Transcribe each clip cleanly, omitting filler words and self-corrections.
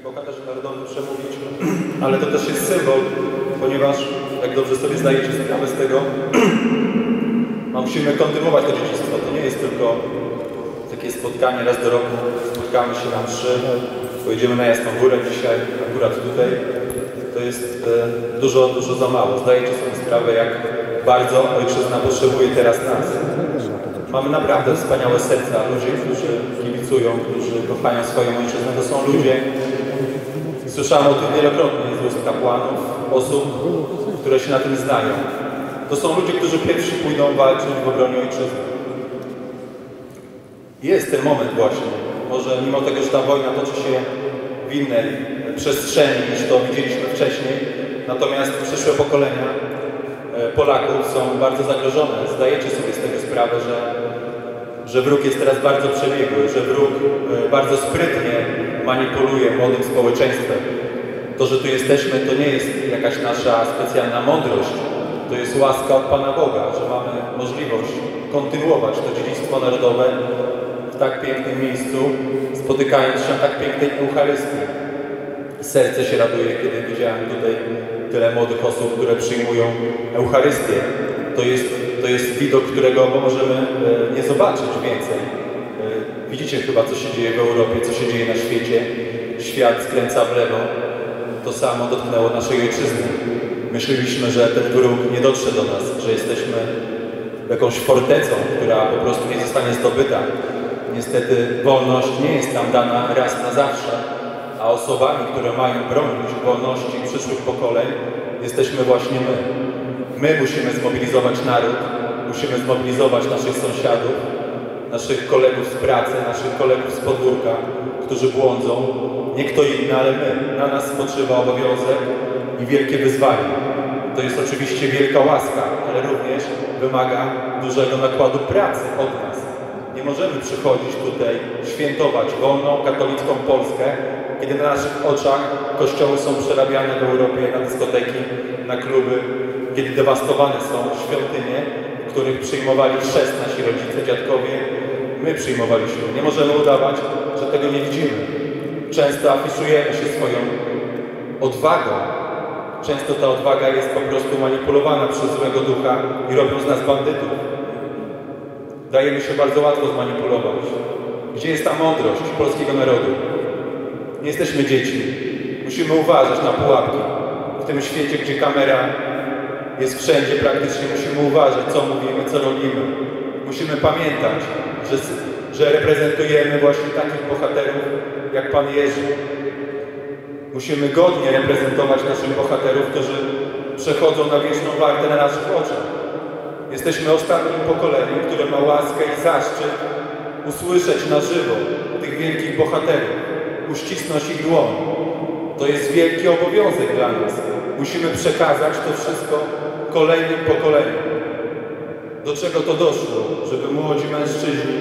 bohaterzy narodowi przemówić, ale to też jest symbol, ponieważ, jak dobrze sobie zdajecie sprawę z tego, musimy kontynuować to dziedzictwo. To nie jest tylko takie spotkanie raz do roku, spotkamy się na mszy, pojedziemy na Jasną Górę dzisiaj, akurat tutaj. To jest dużo za mało. Zdajecie sobie sprawę, jak bardzo ojczyzna potrzebuje teraz nas. Mamy naprawdę wspaniałe serca ludzi, którzy kibicują, którzy kochają swoją ojczyznę. To są ludzie, słyszałem o tym wielokrotnie z ust kapłanów, osób, które się na tym znają. To są ludzie, którzy pierwsi pójdą walczyć w obronie ojczyzny. Jest ten moment właśnie. Może mimo tego, że ta wojna toczy się w innej przestrzeni niż to widzieliśmy wcześniej, natomiast przyszłe pokolenia Polaków są bardzo zagrożone. Zdajecie sobie z tego sprawę, że wróg jest teraz bardzo przebiegły, że wróg bardzo sprytnie manipuluje młodym społeczeństwem. To, że tu jesteśmy, to nie jest jakaś nasza specjalna mądrość. To jest łaska od Pana Boga, że mamy możliwość kontynuować to dziedzictwo narodowe w tak pięknym miejscu, spotykając się na tak pięknej Eucharystii. Serce się raduje, kiedy widziałem tutaj tyle młodych osób, które przyjmują Eucharystię. To jest widok, którego możemy nie zobaczyć więcej. Widzicie chyba, co się dzieje w Europie, co się dzieje na świecie. Świat skręca w lewo. To samo dotknęło naszej ojczyzny. Myśleliśmy, że ten wróg nie dotrze do nas, że jesteśmy jakąś fortecą, która po prostu nie zostanie zdobyta. Niestety wolność nie jest nam dana raz na zawsze, a osobami, które mają bronić wolności przyszłych pokoleń, jesteśmy właśnie my. My musimy zmobilizować naród, musimy zmobilizować naszych sąsiadów, naszych kolegów z pracy, naszych kolegów z podwórka, którzy błądzą. Nie kto inny, ale my. Na nas spoczywa obowiązek i wielkie wyzwanie. To jest oczywiście wielka łaska, ale również wymaga dużego nakładu pracy od nas. Nie możemy przychodzić tutaj, świętować wolną, katolicką Polskę, kiedy na naszych oczach kościoły są przerabiane w Europie na dyskoteki, na kluby, kiedy dewastowane są świątynie, w których przyjmowali chrzest nasi rodzice, dziadkowie, my przyjmowaliśmy. Nie możemy udawać, że tego nie widzimy. Często afiszujemy się swoją odwagą. Często ta odwaga jest po prostu manipulowana przez złego ducha i robią z nas bandytów. Dajemy się bardzo łatwo zmanipulować. Gdzie jest ta mądrość polskiego narodu? Nie jesteśmy dziećmi. Musimy uważać na pułapki. W tym świecie, gdzie kamera jest wszędzie praktycznie, musimy uważać, co mówimy, co robimy. Musimy pamiętać, że reprezentujemy właśnie takich bohaterów jak Pan Jerzy. Musimy godnie reprezentować naszych bohaterów, którzy przechodzą na wieczną walkę na naszych oczach. Jesteśmy ostatnim pokoleniem, które ma łaskę i zaszczyt usłyszeć na żywo tych wielkich bohaterów, uścisnąć ich dłoń. To jest wielki obowiązek dla nas. Musimy przekazać to wszystko kolejnym pokoleniom. Do czego to doszło? Żeby młodzi mężczyźni,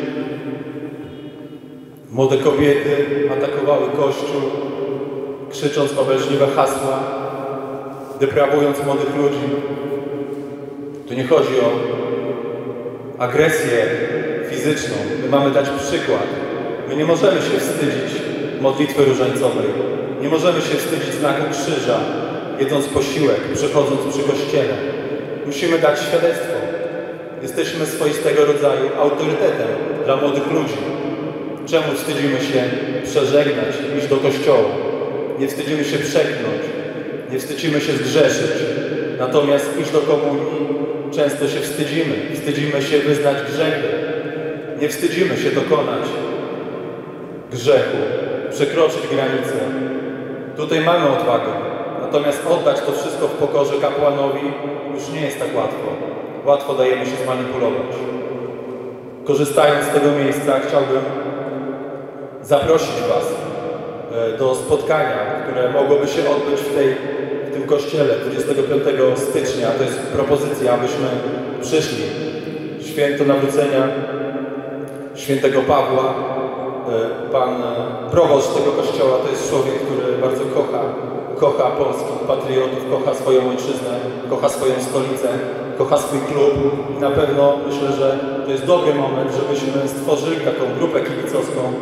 młode kobiety atakowały Kościół, krzycząc obelżliwe hasła, deprawując młodych ludzi. Tu nie chodzi o agresję fizyczną. My mamy dać przykład. My nie możemy się wstydzić modlitwy różańcowej. Nie możemy się wstydzić znaku krzyża, jedząc posiłek, przychodząc przy kościele. Musimy dać świadectwo. Jesteśmy swoistego rodzaju autorytetem dla młodych ludzi. Czemu wstydzimy się przeżegnać, iść do kościoła? Nie wstydzimy się przekląć, nie wstydzimy się zgrzeszyć. Natomiast iść do komunii często się wstydzimy. Wstydzimy się wyznać grzechy. Nie wstydzimy się dokonać grzechu, przekroczyć granicę. Tutaj mamy odwagę. Natomiast oddać to wszystko w pokorze kapłanowi już nie jest tak łatwo. Łatwo dajemy się zmanipulować. Korzystając z tego miejsca, chciałbym zaprosić Was do spotkania, które mogłoby się odbyć w tym kościele 25 stycznia. To jest propozycja, abyśmy przyszli. Święto nawrócenia świętego Pawła. Pan proboszcz tego kościoła to jest człowiek, który bardzo kocha polskich patriotów, kocha swoją ojczyznę, kocha swoją stolicę, kocha swój klub. I na pewno myślę, że to jest dobry moment, żebyśmy stworzyli taką grupę kibicowską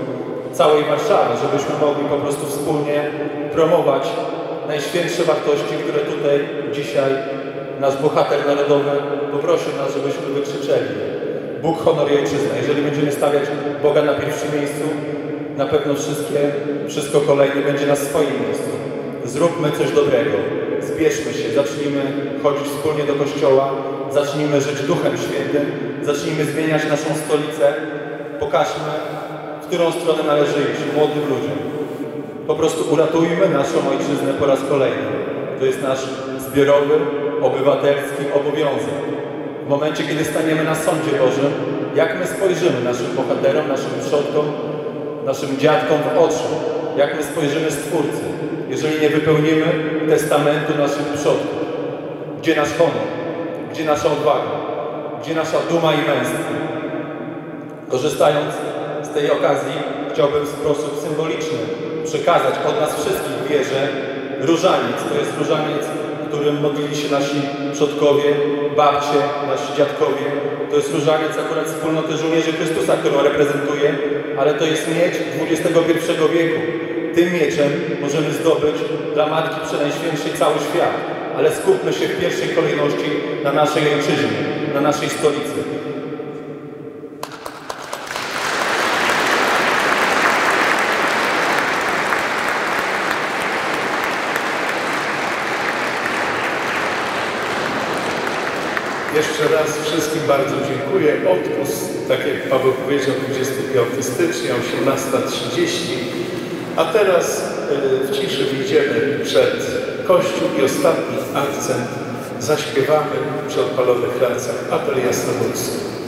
całej Warszawy, żebyśmy mogli po prostu wspólnie promować najświętsze wartości, które tutaj dzisiaj nasz bohater narodowy poprosił nas, żebyśmy wykrzyczeli. Bóg, honor i ojczyzna. Jeżeli będziemy stawiać Boga na pierwszym miejscu, na pewno wszystko kolejne będzie na swoim miejscu. Zróbmy coś dobrego, zbierzmy się, zacznijmy chodzić wspólnie do kościoła, zacznijmy żyć Duchem Świętym, zacznijmy zmieniać naszą stolicę, pokażmy, w którą stronę należy iść młodym ludziom. Po prostu uratujmy naszą ojczyznę po raz kolejny. To jest nasz zbiorowy, obywatelski obowiązek. W momencie, kiedy staniemy na sądzie Bożym, jak my spojrzymy naszym bohaterom, naszym przodkom, naszym dziadkom w oczy, jak my spojrzymy Stwórcy, jeżeli nie wypełnimy testamentu naszych przodków. Gdzie nasz honor? Gdzie nasza odwaga? Gdzie nasza duma i męstwo? Korzystając z tej okazji, chciałbym w sposób symboliczny przekazać od nas wszystkich wierzę różaniec. To jest różaniec, którym modlili się nasi przodkowie, babcie, nasi dziadkowie. To jest różaniec akurat wspólnoty żołnierzy Chrystusa, którą reprezentuje, ale to jest miecz XXI wieku. Tym mieczem możemy zdobyć dla Matki Przenajświętszej cały świat, ale skupmy się w pierwszej kolejności na naszej ojczyźnie, na naszej stolicy. Jeszcze raz wszystkim bardzo dziękuję. Odpust, tak jak Paweł powiedział, 25 stycznia, 18:30. A teraz w ciszy wyjdziemy przed kościół i ostatni akcent zaśpiewamy przy odpalonych ręcach Apel Jasnogórski.